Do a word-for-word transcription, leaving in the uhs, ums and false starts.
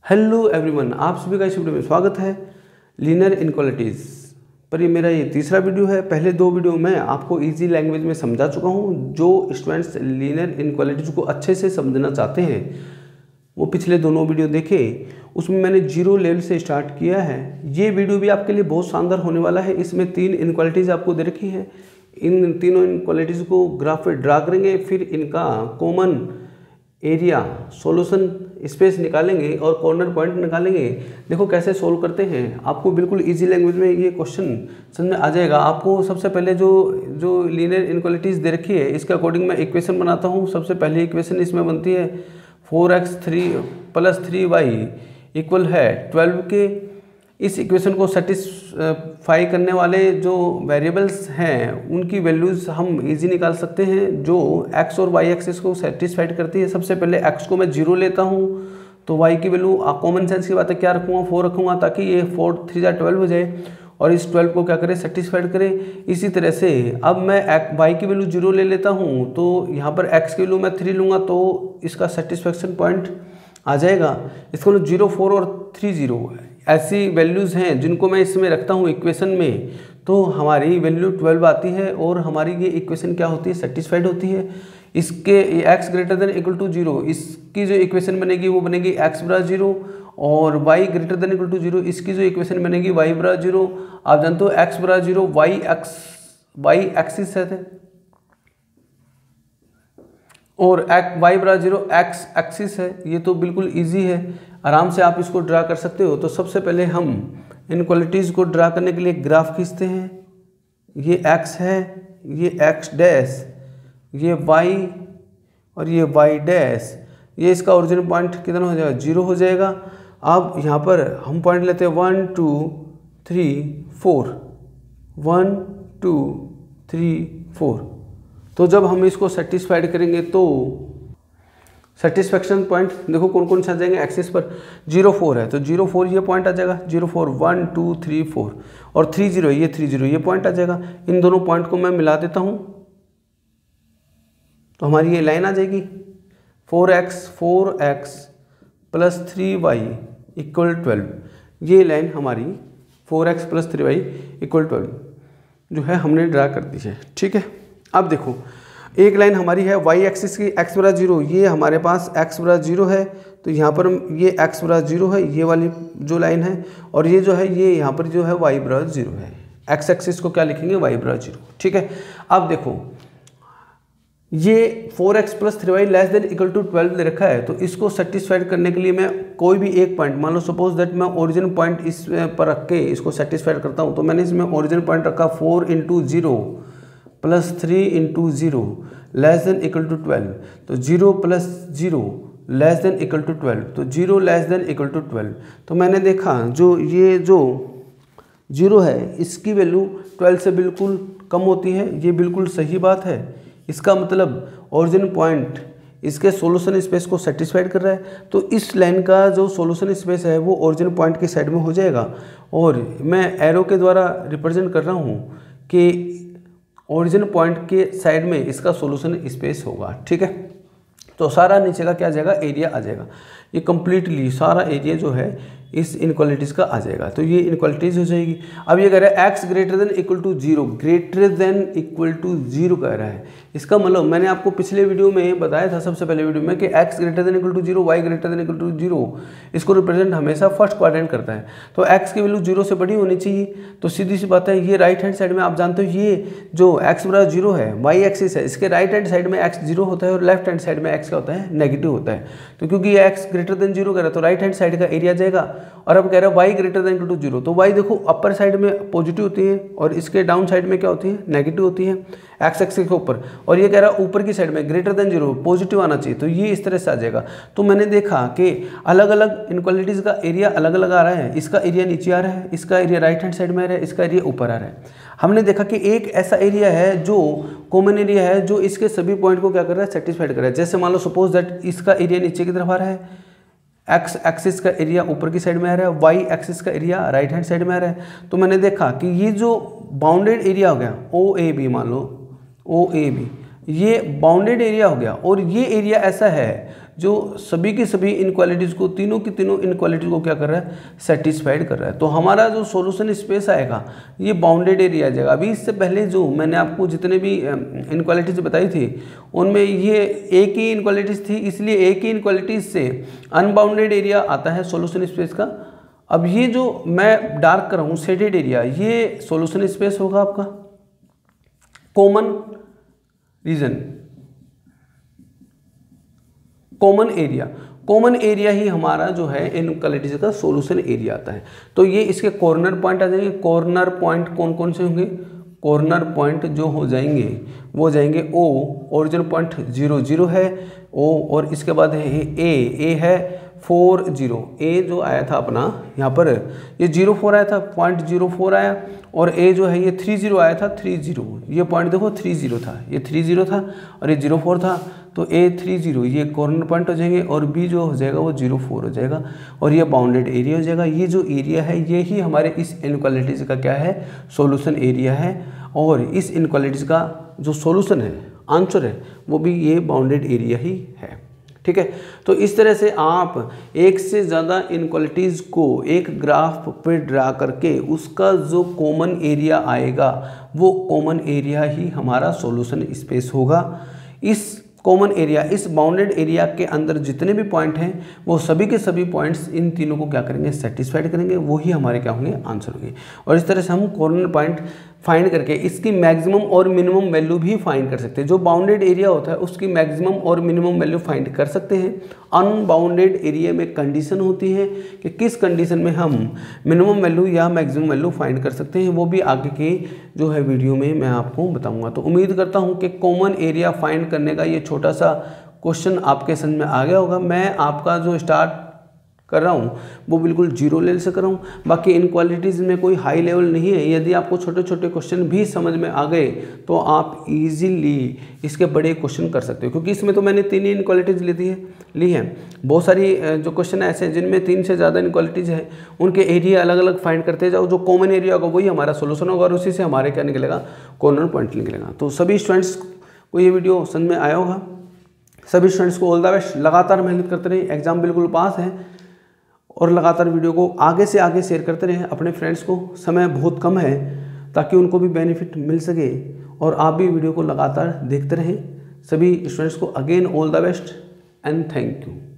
Hello everyone, आप सभी का इस वीडियो में स्वागत है। लीनियर इनक्वालिटीज़ पर ये मेरा ये तीसरा वीडियो है। पहले दो वीडियो मैं आपको इजी लैंग्वेज में समझा चुका हूँ। जो स्टूडेंट्स लीनियर इनक्वालिटीज़ को अच्छे से समझना चाहते हैं वो पिछले दोनों वीडियो देखें। उसमें मैंने जीरो लेवल से स्टार्ट किया है। ये वीडियो भी आपके लिए बहुत शानदार होने वाला है। इसमें तीन इनक्वालिटीज़ आपको दे रखी है। इन तीनों इनक्वालिटीज़ को ग्राफ पे ड्रा करेंगे, फिर इनका कॉमन एरिया सॉल्यूशन स्पेस निकालेंगे और कॉर्नर पॉइंट निकालेंगे। देखो कैसे सोल्व करते हैं। आपको बिल्कुल इजी लैंग्वेज में ये क्वेश्चन समझ में आ जाएगा। आपको सबसे पहले जो जो लीनियर इनक्वालिटीज़ दे रखी है इसके अकॉर्डिंग मैं इक्वेशन बनाता हूँ। सबसे पहली इक्वेशन इसमें बनती है four x three plus three y equal है ट्वेल्व के। इस इक्वेशन को सेटिस्फाई करने वाले जो वेरिएबल्स हैं उनकी वैल्यूज़ हम इजी निकाल सकते हैं जो x और y एक्सिस को सेटिस्फाइड करती है। सबसे पहले x को मैं जीरो लेता हूं तो y की वैल्यू कॉमन सेंस की बात है क्या रखूँगा, फोर रखूँगा ताकि ये फोर थ्री जा ट्वेल्व हो जाए और इस ट्वेल्व को क्या करें, सेटिस्फाइड करें। इसी तरह से अब मैं y की वैल्यू जीरो ले लेता हूँ तो यहाँ पर x की वैल्यू मैं थ्री लूँगा तो इसका सेटिस्फैक्शन पॉइंट आ जाएगा। इसको जीरो फोर और थ्री जीरो ऐसी वैल्यूज़ हैं जिनको मैं इसमें रखता हूँ इक्वेशन में, तो हमारी वैल्यू ट्वेल्व आती है और हमारी ये इक्वेशन क्या होती है, सेटिस्फाइड होती है। इसके x greater than equal to zero, इसकी जो इक्वेशन बनेगी वो बनेगी x बराबर जीरो, और y greater than equal to zero, इसकी जो इक्वेशन बनेगी y बराबर जीरो। आप जानते हो x बराबर zero, y x y axis है और y बराबर जीरो x एक्सिस है। ये तो बिल्कुल इजी है, आराम से आप इसको ड्रा कर सकते हो। तो सबसे पहले हम इनक्वालिटीज़ को ड्रा करने के लिए ग्राफ खींचते हैं। ये x है, ये x डैश, ये y और ये y डैश। ये इसका ओरिजिन पॉइंट कितना हो जाएगा, जीरो हो जाएगा। अब यहाँ पर हम पॉइंट लेते हैं one two three four, one two three four. तो जब हम इसको सेटिस्फाइड करेंगे तो सेटिस्फैक्शन पॉइंट देखो कौन कौन से आ जाएंगे। एक्सिस पर जीरो फोर है तो जीरो फोर ये पॉइंट आ जाएगा, zero four one two three four, और थ्री जीरो ये थ्री जीरो ये पॉइंट आ जाएगा। इन दोनों पॉइंट को मैं मिला देता हूँ तो हमारी ये लाइन आ जाएगी four x four x plus three y equal twelve. ये लाइन हमारी four x plus three y equal twelve जो है हमने ड्रा कर दी है। ठीक है, अब देखो एक लाइन हमारी है y एक्सिस की x बराबर जीरो, ये हमारे पास x बराबर जीरो है तो यहाँ पर ये x बराबर जीरो है ये वाली जो लाइन है, और ये जो है ये यहाँ पर जो है y बराबर जीरो है। x एक्सिस को क्या लिखेंगे, y बराबर जीरो। ठीक है, अब देखो ये four x plus three y less than equal to twelve दे रखा है तो इसको सेटिस्फाइड करने के लिए मैं कोई भी एक पॉइंट, मान लो सपोज दैट मैं ओरिजिन पॉइंट इस पर रख के इसको सेटिस्फाइड करता हूँ। तो मैंने इसमें ओरिजिन पॉइंट रखा four into zero plus three into zero less than equal to twelve. तो zero plus zero less than equal to twelve, तो zero less than equal to twelve. तो मैंने देखा जो ये जो जीरो है इसकी वैल्यू ट्वेल्व से बिल्कुल कम होती है। ये बिल्कुल सही बात है। इसका मतलब ओरिजिन पॉइंट इसके सॉल्यूशन स्पेस को सेटिस्फाइड कर रहा है। तो इस लाइन का जो सॉल्यूशन स्पेस है वो ओरिजिन पॉइंट की साइड में हो जाएगा, और मैं एरो के द्वारा रिप्रेजेंट कर रहा हूँ कि ओरिजिन पॉइंट के साइड में इसका सॉल्यूशन स्पेस होगा। ठीक है, तो सारा नीचे का क्या आ जाएगा, एरिया आ जाएगा। ये कंप्लीटली सारा एरिया जो है इस इनक्वालिटीज़ का आ जाएगा। तो ये इनक्वालिटीज़ हो जाएगी। अब ये कह रहा है x greater than equal to zero, greater than equal to zero कह रहा है। इसका मतलब मैंने आपको पिछले वीडियो में बताया था, सबसे पहले वीडियो में, कि x greater than equal to zero, y greater than equal to zero इसको रिप्रेजेंट हमेशा फर्स्ट क्वाड्रेंट करता है। तो x की वैल्यू जीरो से बड़ी होनी चाहिए। तो सीधी सी बात है, ये राइट हैंड साइड में आप जानते हो ये जो x बराबर जीरो है y एक्सिस है, इसके राइट हैंड साइड में x जीरो होता है और लेफ्ट हैंड साइड में x क्या होता है, नेगेटिव होता है। तो क्योंकि ये x ग्रेटर देन जीरो कह रहा है तो राइट हैंड साइड का एरिया जाएगा। और अब कह रहा है y greater than equal to zero, तो y देखो अपर साइड में पॉजिटिव होती है और इसके डाउन साइड में क्या होती है, नेगेटिव होती है x एक्सिस के ऊपर। और ये कह रहा है ऊपर की साइड में ग्रेटर देन जीरो पॉजिटिव आना चाहिए, तो ये इस तरह से आ जाएगा। तो मैंने देखा कि अलग अलग इनक्वालिटीज़ का एरिया अलग अलग आ रहा है। इसका एरिया नीचे आ रहा है, इसका एरिया राइट हैंड साइड में आ रहा है, इसका एरिया ऊपर आ रहा है। हमने देखा कि एक ऐसा एरिया है जो कॉमन एरिया है जो इसके सभी पॉइंट को क्या कर रहा है, सेटिस्फाइड कर रहा है। जैसे मान लो सपोज दैट इसका एरिया नीचे की तरफ आ रहा है, एक्स एक्सिस का एरिया ऊपर की साइड में आ रहा है, वाई एक्सिस का एरिया राइट हैंड साइड में आ रहा है। तो मैंने देखा कि ये जो बाउंडेड एरिया हो गया ओ ए बी, मान लो ओ ए बी, ये बाउंडेड एरिया हो गया, और ये एरिया ऐसा है जो सभी की सभी इनक्वालिटीज़ को, तीनों की तीनों इनक्वालिटीज़ को क्या कर रहा है, सेटिस्फाइड कर रहा है। तो हमारा जो सॉल्यूशन स्पेस आएगा ये बाउंडेड एरिया आ जाएगा। अभी इससे पहले जो मैंने आपको जितने भी इनक्वालिटीज़ बताई थी उनमें ये एक ही इनक्वालिटीज़ थी, इसलिए एक ही इनक्वालिटीज़ से अनबाउंडेड एरिया आता है सॉल्यूशन स्पेस का। अब ये जो मैं डार्क कर रहा हूँ शेडेड एरिया, ये सॉल्यूशन स्पेस होगा आपका common region, common area. Common area ही हमारा जो है इनक्वालिटीज का सॉल्यूशन एरिया आता है। तो ये इसके कॉर्नर पॉइंट आ जाएंगे। कॉर्नर पॉइंट कौन कौन से होंगे, कॉर्नर पॉइंट जो हो जाएंगे वो जाएंगे O, origin point zero zero है ओ, और इसके बाद है ए, ए है फोर जीरो, ए जो आया था अपना यहाँ पर ये जीरो फोर आया था, पॉइंट जीरो फोर आया, और ए जो है ये थ्री जीरो आया था, थ्री जीरो, ये पॉइंट देखो थ्री जीरो था, ये थ्री जीरो था और ये जीरो फोर था, तो ए थ्री जीरो ये कॉर्नर पॉइंट हो जाएंगे, और बी जो हो जाएगा वो जीरो फोर हो जाएगा, और ये बाउंडेड एरिया हो जाएगा। ये जो एरिया है ये ही हमारे इस इनक्वालिटीज का क्या है, सॉल्यूशन एरिया है, और इस इनक्वालिटीज का जो सॉल्यूशन है, आंसर है, वो भी ये बाउंडेड एरिया ही है। ठीक है, तो इस तरह से आप एक से ज़्यादा इनक्वालिटीज़ को एक ग्राफ पे ड्रा करके उसका जो कॉमन एरिया आएगा वो कॉमन एरिया ही हमारा सॉल्यूशन स्पेस होगा। इस कॉमन एरिया, इस बाउंडेड एरिया के अंदर जितने भी पॉइंट हैं वो सभी के सभी पॉइंट्स इन तीनों को क्या करेंगे, सेटिस्फाइड करेंगे, वो ही हमारे क्या होंगे, आंसर होंगे। और इस तरह से हम कॉर्नर पॉइंट फाइंड करके इसकी मैक्सिमम और मिनिमम वैल्यू भी फाइंड कर सकते हैं। जो बाउंडेड एरिया होता है उसकी मैक्सिमम और मिनिमम वैल्यू फाइंड कर सकते हैं। अनबाउंडेड एरिया में कंडीशन होती है कि किस कंडीशन में हम मिनिमम वैल्यू या मैक्सिमम वैल्यू फाइंड कर सकते हैं, वो भी आगे के जो है वीडियो में मैं आपको बताऊंगा। तो उम्मीद करता हूं कि कॉमन एरिया फाइंड करने का ये छोटा सा क्वेश्चन आपके समझ में आ गया होगा। मैं आपका जो स्टार्ट कर रहा हूँ वो बिल्कुल जीरो लेवल से कर रहा हूँ, बाकी इनक्वालिटीज़ में कोई हाई लेवल नहीं है। यदि आपको छोटे छोटे क्वेश्चन भी समझ में आ गए तो आप इजीली इसके बड़े क्वेश्चन कर सकते हो, क्योंकि इसमें तो मैंने तीन ही इनक्वालिटीज़ ली है ली हैं। बहुत सारी जो क्वेश्चन ऐसे हैं जिनमें तीन से ज़्यादा इनक्वालिटीज़ हैं, उनके एरिया अलग अलग फाइंड करते जाओ। जो कॉमन एरिया होगा वही हमारा सोल्यूशन होगा, और उसी से हमारे क्या निकलेगा, कॉर्नर पॉइंट निकलेगा। तो सभी स्टूडेंट्स को ये वीडियो समझ में आया होगा। सभी स्टूडेंट्स को ऑल द बेस्ट, लगातार मेहनत करते रहिए, एग्जाम बिल्कुल पास है, और लगातार वीडियो को आगे से आगे शेयर करते रहें अपने फ्रेंड्स को। समय बहुत कम है ताकि उनको भी बेनिफिट मिल सके, और आप भी वीडियो को लगातार देखते रहें। सभी स्टूडेंट्स को again all the best and thank you.